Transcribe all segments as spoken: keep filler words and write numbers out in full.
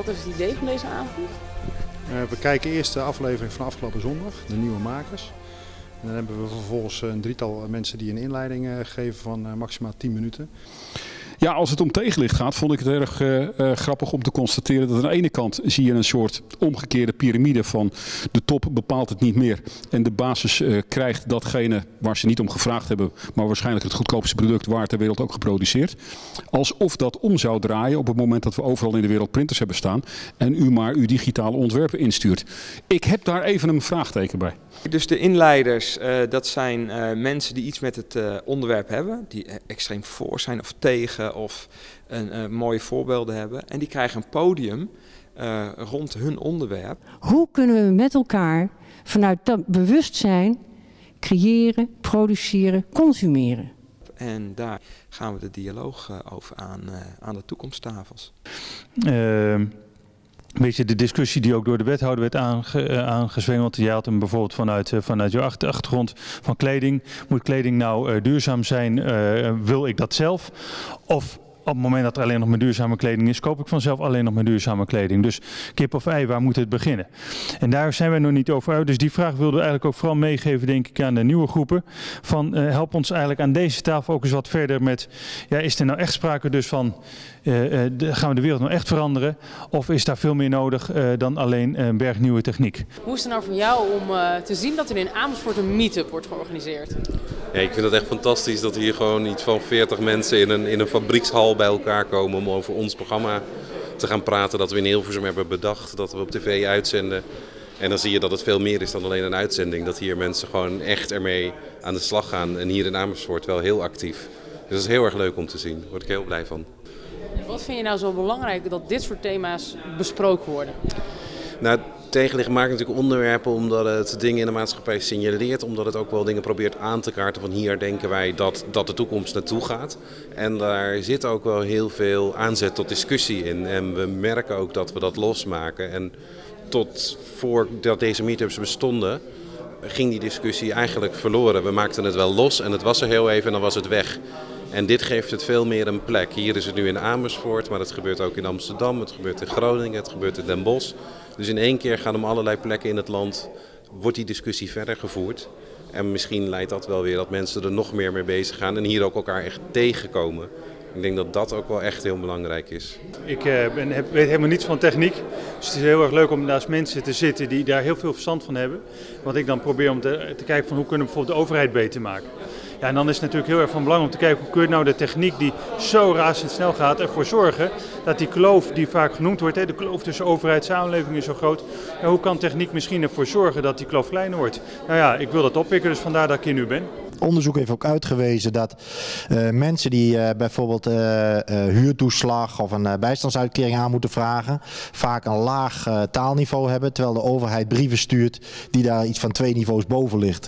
Wat is het idee van deze avond? Uh, we kijken eerst de aflevering van afgelopen zondag, de nieuwe makers. En dan hebben we vervolgens een drietal mensen die een inleiding uh, geven van uh, maximaal tien minuten. Ja, als het om tegenlicht gaat, vond ik het erg uh, uh, grappig om te constateren dat aan de ene kant zie je een soort omgekeerde piramide van de top bepaalt het niet meer. En de basis uh, krijgt datgene waar ze niet om gevraagd hebben, maar waarschijnlijk het goedkoopste product waar ter wereld ook geproduceerd. Alsof dat om zou draaien op het moment dat we overal in de wereld printers hebben staan en u maar uw digitale ontwerpen instuurt. Ik heb daar even een vraagteken bij. Dus de inleiders, uh, dat zijn uh, mensen die iets met het uh, onderwerp hebben, die uh, extreem voor zijn of tegen of een, uh, mooie voorbeelden hebben. En die krijgen een podium uh, rond hun onderwerp. Hoe kunnen we met elkaar vanuit dat bewustzijn creëren, produceren, consumeren? En daar gaan we de dialoog uh, over aan, uh, aan de toekomsttafels. Uh... Een beetje de discussie die ook door de wethouder werd aange, aangezwengeld. Jij had hem bijvoorbeeld vanuit, vanuit je achtergrond van kleding. Moet kleding nou uh, duurzaam zijn? Uh, wil ik dat zelf? Of op het moment dat er alleen nog maar duurzame kleding is, koop ik vanzelf alleen nog maar duurzame kleding. Dus kip of ei, waar moet het beginnen? En daar zijn wij nog niet over uit. Dus die vraag wilden we eigenlijk ook vooral meegeven, denk ik, aan de nieuwe groepen. Van uh, help ons eigenlijk aan deze tafel ook eens wat verder met, ja, is er nou echt sprake dus van, uh, uh, de, gaan we de wereld nou echt veranderen? Of is daar veel meer nodig uh, dan alleen een berg nieuwe techniek? Hoe is het nou voor jou om uh, te zien dat er in Amersfoort een meet-up wordt georganiseerd? Ja, ik vind het echt fantastisch dat hier gewoon iets van veertig mensen in een, in een fabriekshal bij elkaar komen om over ons programma te gaan praten. Dat we in Hilversum hebben bedacht, dat we op tv uitzenden. En dan zie je dat het veel meer is dan alleen een uitzending. Dat hier mensen gewoon echt ermee aan de slag gaan. En hier in Amersfoort wel heel actief. Dus dat is heel erg leuk om te zien. Daar word ik heel blij van. Wat vind je nou zo belangrijk dat dit soort thema's besproken worden? Nou, tegenlicht maakt natuurlijk onderwerpen omdat het dingen in de maatschappij signaleert. Omdat het ook wel dingen probeert aan te kaarten van hier denken wij dat, dat de toekomst naartoe gaat. En daar zit ook wel heel veel aanzet tot discussie in. En we merken ook dat we dat losmaken. En tot voordat deze meetups bestonden, ging die discussie eigenlijk verloren. We maakten het wel los en het was er heel even en dan was het weg. En dit geeft het veel meer een plek. Hier is het nu in Amersfoort, maar het gebeurt ook in Amsterdam, het gebeurt in Groningen, het gebeurt in Den Bosch. Dus in één keer gaan om allerlei plekken in het land, wordt die discussie verder gevoerd. En misschien leidt dat wel weer dat mensen er nog meer mee bezig gaan en hier ook elkaar echt tegenkomen. Ik denk dat dat ook wel echt heel belangrijk is. Ik uh, ben, heb, weet helemaal niets van techniek, dus het is heel erg leuk om naast mensen te zitten die daar heel veel verstand van hebben. Wat ik dan probeer om te, te kijken van hoe kunnen we bijvoorbeeld de overheid beter maken. Ja, en dan is het natuurlijk heel erg van belang om te kijken hoe kun je nou de techniek die zo razendsnel gaat ervoor zorgen dat die kloof die vaak genoemd wordt, hè, de kloof tussen overheid en samenleving is zo groot. Ja, hoe kan techniek misschien ervoor zorgen dat die kloof kleiner wordt? Nou ja, ik wil dat oppikken, dus vandaar dat ik hier nu ben. Onderzoek heeft ook uitgewezen dat uh, mensen die uh, bijvoorbeeld uh, uh, huurtoeslag of een uh, bijstandsuitkering aan moeten vragen, vaak een laag uh, taalniveau hebben, terwijl de overheid brieven stuurt die daar iets van twee niveaus boven ligt.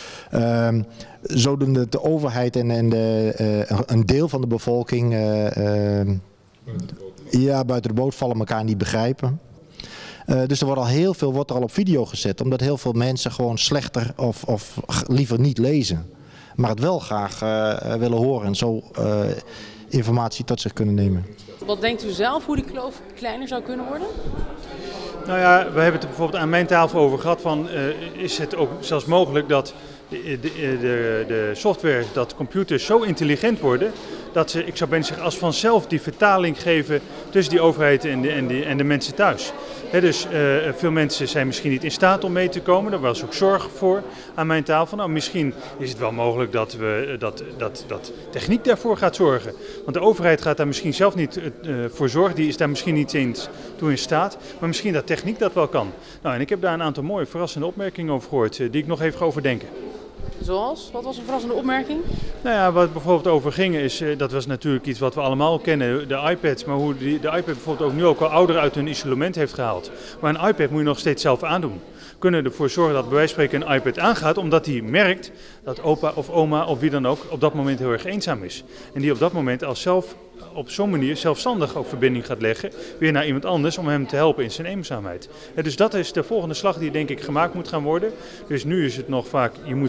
Um, zodoende de overheid en, en de, uh, een deel van de bevolking uh, uh, ja, buiten de boot vallen, elkaar niet begrijpen. Uh, dus er wordt al heel veel wordt er al op video gezet, omdat heel veel mensen gewoon slechter of, of liever niet lezen. Maar het wel graag uh, willen horen en zo uh, informatie tot zich kunnen nemen. Wat denkt u zelf hoe die kloof kleiner zou kunnen worden? Nou ja, we hebben het er bijvoorbeeld aan mijn tafel over gehad van, uh, is het ook zelfs mogelijk dat de, de, de, de software, dat computers zo intelligent worden, dat ze, ik zou bijna zeggen, als vanzelf die vertaling geven tussen die overheid en de, en de, en de mensen thuis. He, dus uh, veel mensen zijn misschien niet in staat om mee te komen, daar was ook zorg voor aan mijn tafel. Nou, misschien is het wel mogelijk dat, we, dat, dat, dat techniek daarvoor gaat zorgen. Want de overheid gaat daar misschien zelf niet uh, voor zorgen, die is daar misschien niet eens toe in staat. Maar misschien dat techniek dat wel kan. Nou, en ik heb daar een aantal mooie verrassende opmerkingen over gehoord, uh, die ik nog even ga overdenken. Zoals? Wat was een verrassende opmerking? Nou ja, wat bijvoorbeeld over ging is, uh, dat was natuurlijk iets wat we allemaal kennen, de iPads. Maar hoe die, de iPad bijvoorbeeld ook nu ook al ouderen uit hun isolement heeft gehaald. Maar een iPad moet je nog steeds zelf aandoen. Kunnen ervoor zorgen dat bij wijze van spreken een iPad aangaat, omdat hij merkt dat opa of oma of wie dan ook op dat moment heel erg eenzaam is. En die op dat moment als zelf op zo'n manier zelfstandig ook verbinding gaat leggen weer naar iemand anders om hem te helpen in zijn eenzaamheid. En dus dat is de volgende slag die denk ik gemaakt moet gaan worden. Dus nu is het nog vaak, je moet zelf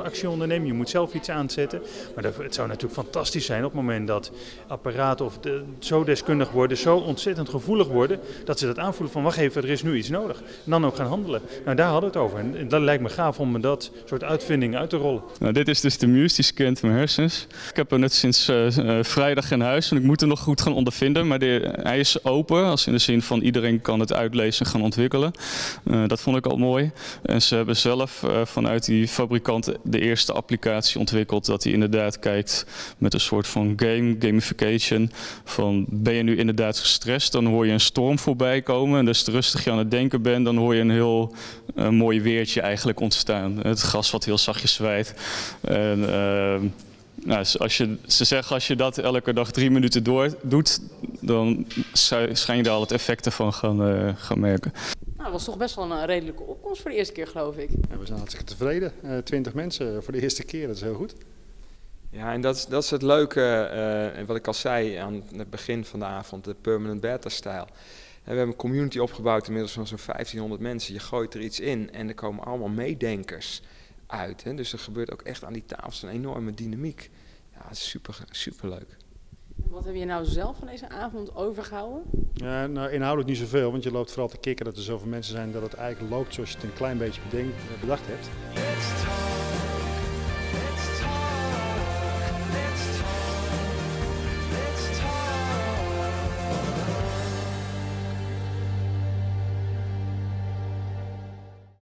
actie ondernemen, je moet zelf iets aanzetten. Maar dat, het zou natuurlijk fantastisch zijn op het moment dat apparaten of de, zo deskundig worden, zo ontzettend gevoelig worden, dat ze dat aanvoelen van wacht even, er is nu iets nodig. En dan ook gaan handelen. Nou, daar hadden we het over. En dat lijkt me gaaf om dat soort uitvindingen uit te rollen. Nou, dit is dus de Muse, die scant mijn hersens. Ik heb hem net sinds uh, uh, vrijdag in huis en ik moet hem nog goed gaan ondervinden. Maar de, hij is open, als in de zin van iedereen kan het uitlezen en gaan ontwikkelen. Uh, dat vond ik al mooi. En ze hebben zelf uh, vanuit die fabrikant de eerste applicatie ontwikkeld. Dat hij inderdaad kijkt met een soort van game, gamification. Van ben je nu inderdaad gestrest, dan hoor je een storm voorbij komen. En des te rustig je aan het denken bent, dan hoor je een heel uh, mooi weertje eigenlijk ontstaan. Het gas wat heel zachtjes zwaait. En, uh, nou, als je, ze zeggen als je dat elke dag drie minuten door doet, dan schijn je daar al het effect ervan gaan, uh, gaan merken. Nou, dat was toch best wel een redelijke opkomst voor de eerste keer, geloof ik. Ja, we zijn hartstikke tevreden. Uh, twintig mensen voor de eerste keer, dat is heel goed. Ja, en dat is, dat is het leuke, uh, wat ik al zei aan het begin van de avond, de permanent beta-stijl. We hebben een community opgebouwd inmiddels van zo'n vijftienhonderd mensen. Je gooit er iets in en er komen allemaal meedenkers uit. Hè? Dus er gebeurt ook echt aan die tafels een enorme dynamiek. Ja, het is super, super leuk. Wat heb je nou zelf van deze avond overgehouden? Ja, nou, inhoudelijk niet zoveel, want je loopt vooral te kikken dat er zoveel mensen zijn dat het eigenlijk loopt zoals je het een klein beetje bedenkt, bedacht hebt.